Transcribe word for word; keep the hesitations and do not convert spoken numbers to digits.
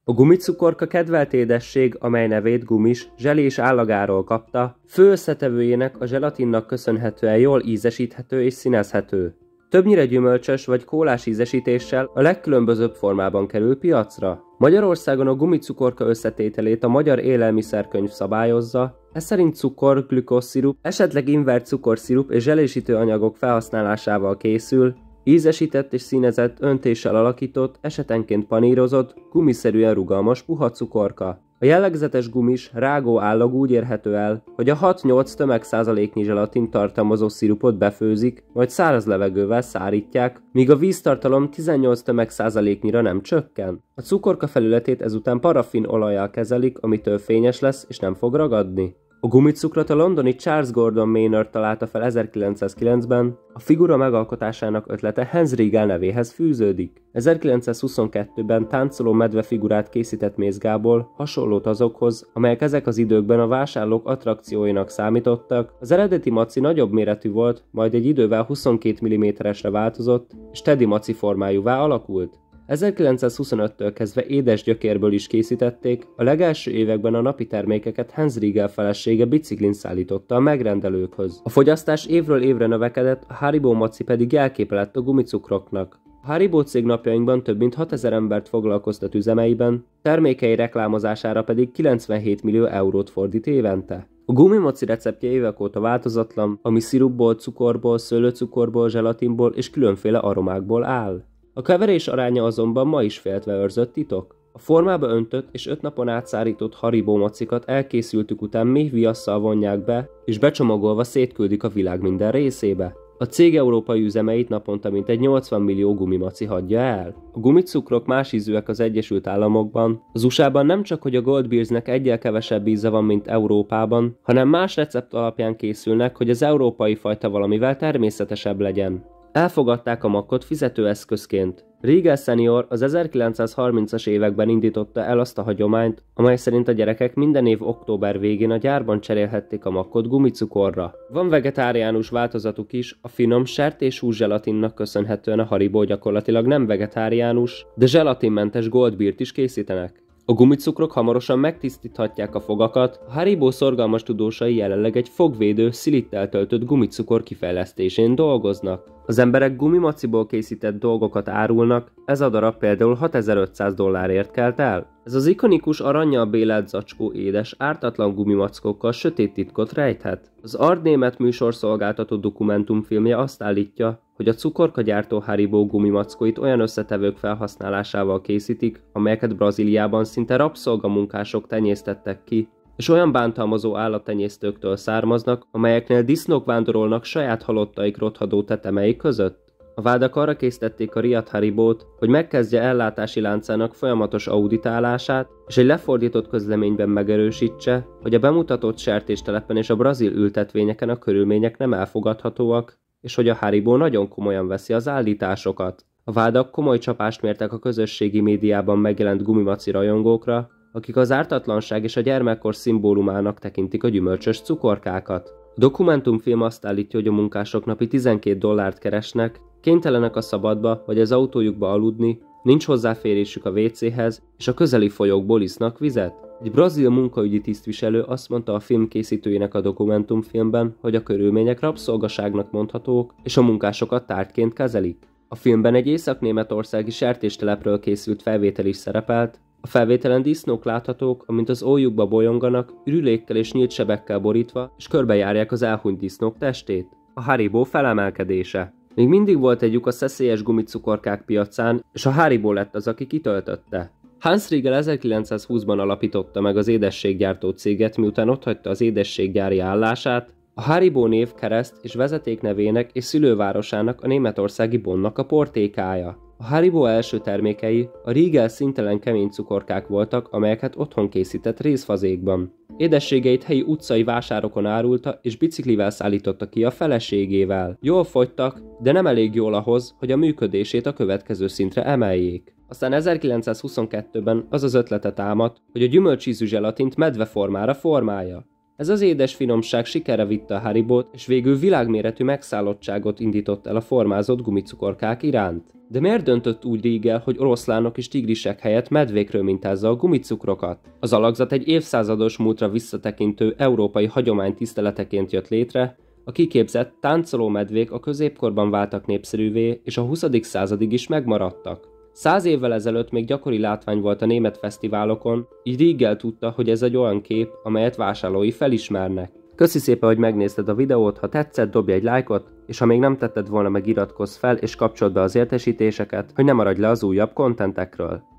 A gumicukorka kedvelt édesség, amely nevét gumis, zselés állagáról kapta, fő összetevőjének a zselatinnak köszönhetően jól ízesíthető és színezhető. Többnyire gyümölcsös vagy kólás ízesítéssel a legkülönbözőbb formában kerül piacra. Magyarországon a gumicukorka összetételét a Magyar Élelmiszerkönyv szabályozza, ez szerint cukor, glükózszirup, esetleg invert cukorszirup és zselésítő anyagok felhasználásával készül, ízesített és színezett, öntéssel alakított, esetenként panírozott, gumiszerűen rugalmas puha cukorka. A jellegzetes gumis, rágó állag úgy érhető el, hogy a hat-nyolc tömegszázaléknyi zselatin tartalmazó szirupot befőzik, majd száraz levegővel szárítják, míg a víztartalom tizennyolc tömegszázaléknyira nem csökken. A cukorka felületét ezután paraffin olajjal kezelik, amitől fényes lesz és nem fog ragadni. A gumicukrot a londoni Charles Gordon Maynard találta fel ezerkilencszázkilencben, a figura megalkotásának ötlete Hans Riegel nevéhez fűződik. ezerkilencszázhuszonkettőben táncoló medve figurát készített Mész Gábor, hasonlót azokhoz, amelyek ezek az időkben a vásárlók attrakcióinak számítottak. Az eredeti maci nagyobb méretű volt, majd egy idővel huszonkét milliméteresre változott, és Teddy maci formájúvá alakult. ezerkilencszázhuszonöttől kezdve édes gyökérből is készítették, a legelső években a napi termékeket Hans Riegel felesége biciklin szállította a megrendelőkhöz. A fogyasztás évről évre növekedett, a Haribo maci pedig jelképe lett a gumicukroknak. A Haribo cég napjainkban több mint hatezer embert foglalkoztat üzemeiben, termékei reklámozására pedig kilencvenhét millió eurót fordít évente. A gumimaci receptje évek óta változatlan, ami szirupból, cukorból, szőlőcukorból, zselatinból és különféle aromákból áll. A keverés aránya azonban ma is féltve őrzött titok. A formába öntött és öt napon átszárított Haribo macikat elkészültük után mély viasszal vonják be, és becsomagolva szétküldik a világ minden részébe. A cég európai üzemeit naponta mintegy nyolcvan millió gumimaci hagyja el. A gumicukrok más ízűek az Egyesült Államokban. Az u es á-ban nem csak, hogy a Gold Beersnek egyel kevesebb íze van, mint Európában, hanem más recept alapján készülnek, hogy az európai fajta valamivel természetesebb legyen. Elfogadták a makkot fizetőeszközként. Riegel senior az ezerkilencszázharmincas években indította el azt a hagyományt, amely szerint a gyerekek minden év október végén a gyárban cserélhették a makkot gumicukorra. Van vegetáriánus változatuk is, a finom sertéshús zselatinnak köszönhetően a Haribo gyakorlatilag nem vegetáriánus, de zselatinmentes Gold Beert is készítenek. A gumicukrok hamarosan megtisztíthatják a fogakat, a Haribo szorgalmas tudósai jelenleg egy fogvédő, szilittel töltött gumicukor kifejlesztésén dolgoznak. Az emberek gumimaciból készített dolgokat árulnak, ez a darab például hatezer-ötszáz dollárért kelt el. Ez az ikonikus arannyal bélelt zacskó édes, ártatlan gumimackokkal sötét titkot rejthet. Az Ard német műsorszolgáltató dokumentumfilmje azt állítja, hogy a cukorkagyártó Haribo gumimackóit olyan összetevők felhasználásával készítik, amelyeket Brazíliában szinte rabszolgamunkások tenyésztettek ki, és olyan bántalmazó állattenyésztőktől származnak, amelyeknél disznók vándorolnak saját halottaik rothadó tetemei között. A vádak arra késztették a riadt Haribót, hogy megkezdje ellátási láncának folyamatos auditálását, és egy lefordított közleményben megerősítse, hogy a bemutatott sertéstelepen és a brazil ültetvényeken a körülmények nem elfogadhatóak, és hogy a Haribo nagyon komolyan veszi az állításokat. A vádak komoly csapást mértek a közösségi médiában megjelent gumimaci rajongókra, akik az ártatlanság és a gyermekkor szimbólumának tekintik a gyümölcsös cukorkákat. A dokumentumfilm azt állítja, hogy a munkások napi tizenkét dollárt keresnek, kénytelenek a szabadba vagy az autójukba aludni, nincs hozzáférésük a vécéhez, és a közeli folyókból isznak vizet. Egy brazil munkaügyi tisztviselő azt mondta a film készítőjének a dokumentumfilmben, hogy a körülmények rabszolgaságnak mondhatók, és a munkásokat tárgyként kezelik. A filmben egy észak-németországi sertéstelepről készült felvétel is szerepelt. A felvételen disznók láthatók, amint az ójukba bolyonganak, ürülékkel és nyílt sebekkel borítva, és körbejárják az elhunyt disznók testét. A Haribo felemelkedése. Még mindig volt egy lyuk a szeszélyes gumicukorkák piacán, és a Haribo lett az, aki kitöltötte. Hans Riegel ezerkilencszázhúszban alapította meg az édességgyártó céget, miután otthagyta az édességgyári állását. A Haribo név kereszt és vezetéknevének és szülővárosának, a németországi Bonnnak a portékája. A Haribo első termékei a Riegel színtelen kemény cukorkák voltak, amelyeket otthon készített részfazékban. Édességeit helyi utcai vásárokon árulta és biciklivel szállította ki a feleségével. Jól fogytak, de nem elég jól ahhoz, hogy a működését a következő szintre emeljék. Aztán ezerkilencszázhuszonkettőben az az ötlete támadt, hogy a gyümölcsízű zselatint medveformára formálja. Ez az édes finomság sikerre vitte a Haribót, és végül világméretű megszállottságot indított el a formázott gumicukorkák iránt. De miért döntött úgy Riegel, hogy oroszlánok és tigrisek helyett medvékről mintázza a gumicukrokat? Az alakzat egy évszázados múltra visszatekintő európai hagyomány tiszteleteként jött létre, a kiképzett, táncoló medvék a középkorban váltak népszerűvé, és a huszadik századig is megmaradtak. Száz évvel ezelőtt még gyakori látvány volt a német fesztiválokon, így Riegel tudta, hogy ez egy olyan kép, amelyet vásárlói felismernek. Köszi szépen, hogy megnézted a videót, ha tetszett, dobj egy lájkot, és ha még nem tetted volna, meg iratkozz fel, és kapcsold be az értesítéseket, hogy ne maradj le az újabb kontentekről.